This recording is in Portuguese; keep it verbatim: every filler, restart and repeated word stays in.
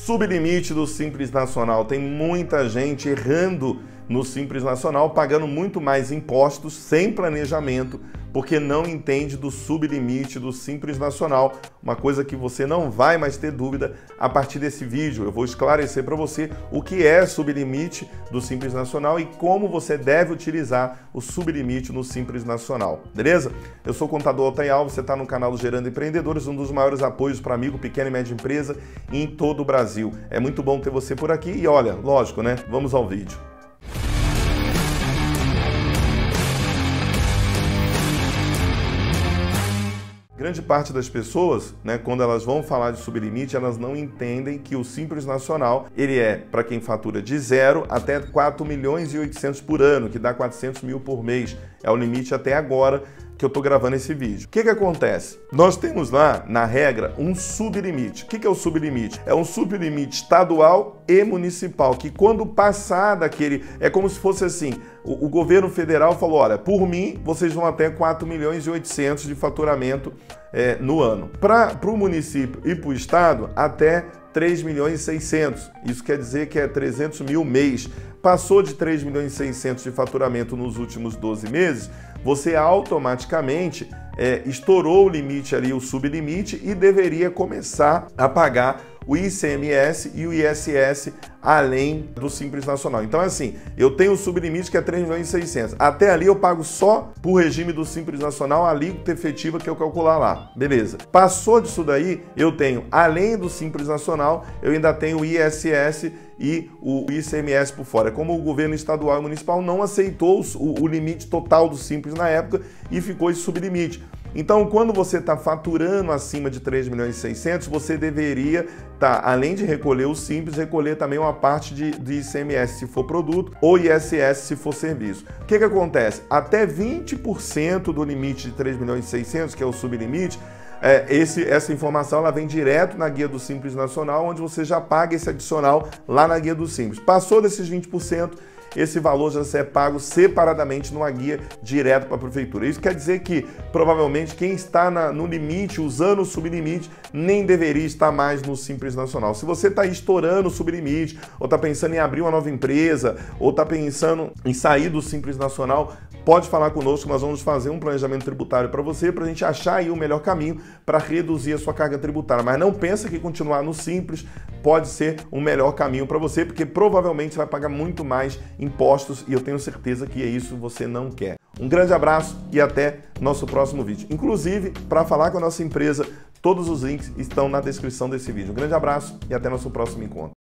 Sublimite do Simples Nacional. Tem muita gente errando no Simples Nacional, pagando muito mais impostos sem planejamento, porque não entende do sublimite do Simples Nacional, uma coisa que você não vai mais ter dúvida a partir desse vídeo. Eu vou esclarecer para você o que é sublimite do Simples Nacional e como você deve utilizar o sublimite no Simples Nacional, beleza? Eu sou o contador Altair Alves, você está no canal do Gerando Empreendedores, um dos maiores apoios para amigo, pequena e média empresa em todo o Brasil. É muito bom ter você por aqui e olha, lógico, né? Vamos ao vídeo. Grande parte das pessoas, né, quando elas vão falar de sublimite, elas não entendem que o Simples Nacional, ele é para quem fatura de zero até quatro milhões e oitocentos por ano, que dá quatrocentos mil por mês. É o limite até agora que eu estou gravando esse vídeo. O que que acontece? Nós temos lá, na regra, um sublimite. O que que é o sublimite? É um sublimite estadual e municipal, que quando passar daquele... É como se fosse assim, o, o governo federal falou, olha, por mim, vocês vão até quatro milhões e oitocentos de faturamento é, no ano. Para o município e para o estado, até três milhões e seiscentos. Isso quer dizer que é trezentos mil mês. Passou de três milhões e seiscentos de faturamento nos últimos doze meses, você automaticamente é, estourou o limite ali, o sublimite, e deveria começar a pagar o I C M S e o I S S além do Simples Nacional. Então, assim, eu tenho o sublimite que é três milhões e seiscentos. Até ali eu pago só por regime do Simples Nacional a alíquota efetiva que eu calcular lá. Beleza. Passou disso daí, eu tenho, além do Simples Nacional, eu ainda tenho o I S S e o I C M S por fora. Como o governo estadual e municipal não aceitou o, o limite total do Simples na época e ficou esse sublimite. Então, quando você está faturando acima de três milhões e seiscentos, você deveria, tá, além de recolher o Simples, recolher também uma parte de, de I C M S se for produto ou I S S se for serviço. O que que acontece? Até vinte por cento do limite de três milhões e seiscentos, que é o sublimite, é, esse, essa informação ela vem direto na guia do Simples Nacional, onde você já paga esse adicional lá na guia do Simples. Passou desses vinte por cento, esse valor já é pago separadamente numa guia direto para a prefeitura. Isso quer dizer que, provavelmente, quem está na, no limite, usando o sublimite, nem deveria estar mais no Simples Nacional. Se você está estourando o sublimite, ou está pensando em abrir uma nova empresa, ou está pensando em sair do Simples Nacional, pode falar conosco, nós vamos fazer um planejamento tributário para você, para a gente achar aí o melhor caminho para reduzir a sua carga tributária. Mas não pensa que continuar no Simples pode ser um melhor caminho para você, porque provavelmente você vai pagar muito mais impostos e eu tenho certeza que é isso que você não quer. Um grande abraço e até nosso próximo vídeo. Inclusive, para falar com a nossa empresa, todos os links estão na descrição desse vídeo. Um grande abraço e até nosso próximo encontro.